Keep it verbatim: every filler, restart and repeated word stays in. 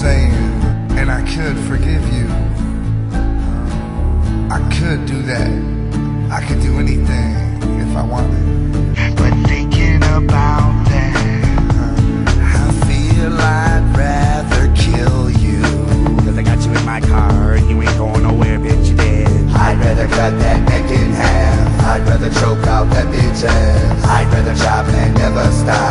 saying, and I could forgive you. I could do that. I could do anything if I wanted. But thinking about that, I feel I'd rather kill you. Cause I got you in my car and you ain't going nowhere, bitch, you dead. I'd rather cut that neck in half. I'd rather choke out that bitch ass. I'd rather chop and never stop.